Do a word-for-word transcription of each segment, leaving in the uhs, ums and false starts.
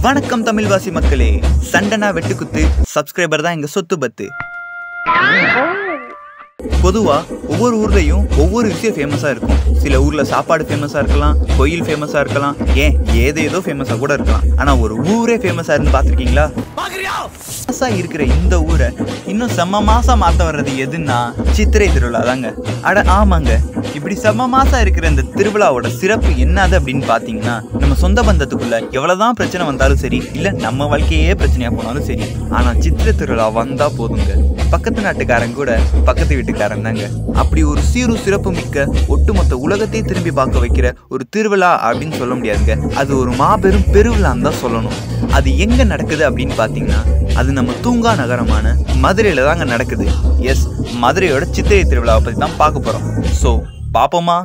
வணக்கம் தமிழ்வாசி மக்களே, சண்டனா வெட்டுக்குத்து சப்ஸ்கிரைபர் தான் எங்க சொத்து பத்து. பொதுவா ஒவ்வொரு ஊர்லயும் ஒவ்வொரு விஷயம் ஃபேமஸா இருக்கும். சில ஊர்ல சாப்பாடு ஃபேமஸா இருக்கலாம், கோயில் ஃபேமஸா இருக்கலாம், ஏன் ஏதேதோ ஃபேமஸா கூட இருக்கலாம். ஆனா ஒரு ஊரே ஃபேமஸா இருந்து பாத்திருக்கீங்களா? இருக்கிற இந்த ஊரை இன்னும் செம்ம மாசா மாத்த வர்றது எதுன்னா சித்திரை திருவிழா தாங்க. அட ஆமாங்க, இப்படி செம்ம மாசா இருக்கிற இந்த திருவிழாவோட சிறப்பு என்னது அப்படின்னு பாத்தீங்கன்னா, நம்ம சொந்த பந்தத்துக்குள்ள எவ்வளவுதான் பிரச்சனை வந்தாலும் சரி, இல்ல நம்ம வாழ்க்கையே பிரச்சனையா போனாலும் சரி, ஆனா சித்திரை திருவிழா வந்தா போதுங்க, பக்கத்து நாட்டுக்காரன் கூட பக்கத்து வீட்டுக்காரன் தாங்க. அப்படி ஒரு சீரும் சிறப்பு மிக்க ஒட்டுமொத்த உலகத்தை திரும்பி பார்க்க வைக்கிற ஒரு திருவிழா அப்படின்னு சொல்ல முடியாதுங்க. அது ஒரு மாபெரும் பெருவிழான்னு தான் சொல்லணும். அது எங்க நடக்குது அப்படின்னு பாத்தீங்கன்னா, அது நம்ம தூங்கா நகரமான மதுரையில தாங்க நடக்குது. எஸ், மதுரையோட சித்திரை திருவிழாவை பத்தி தான் பார்க்க போறோம். சோ பாப்போமா?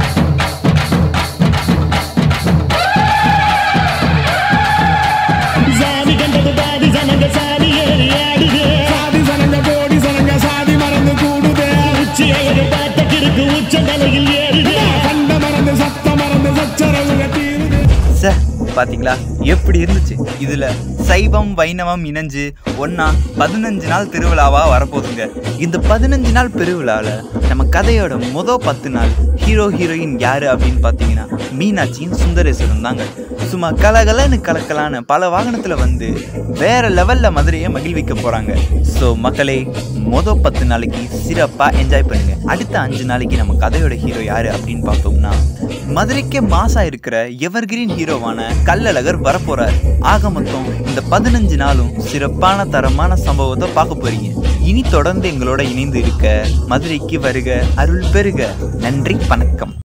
பாத்தீங்களா எப்படி இருந்துச்சு? இதுல சைவம் வைணவம் இணைஞ்சு ஒன்னா பதினஞ்சு நாள் திருவிழாவா வரப்போகுதுங்க. இந்த பதினஞ்சு நாள் பெருவிழால நம்ம கதையோட மொதல் பத்து நாள் ஹீரோ ஹீரோயின் யாரு அப்படின்னு பாத்தீங்கன்னா, மீனாட்சியும் சுந்தரேஸ்வரன் தாங்க. சும்மா கலகலன்னு கலக்கலான்னு பல வாகனத்துல வந்து வேற லெவல்ல மதுரையை மகிழ்விக்க போறாங்க. ஸோ மக்களே, மொதல் பத்து நாளைக்கு சிறப்பா என்ஜாய் பண்ணுங்க. அடுத்த அஞ்சு நாளைக்கு நம்ம கதையோட ஹீரோ யாரு அப்படின்னு பார்த்தோம்னா, மதுரைக்கே மாசா இருக்கிற எவர்கிரீன் ஹீரோவான கள்ளழகர் வரப்போறார். ஆக மொத்தம் இந்த பதினஞ்சு நாளும் சிறப்பான தரமான சம்பவத்தை பார்க்க போறீங்க. இனி தொடர்ந்து எங்களோட இணைந்து இருக்க மதுரைக்கு வருக, அருள் பெருக. நன்றி, வணக்கம்.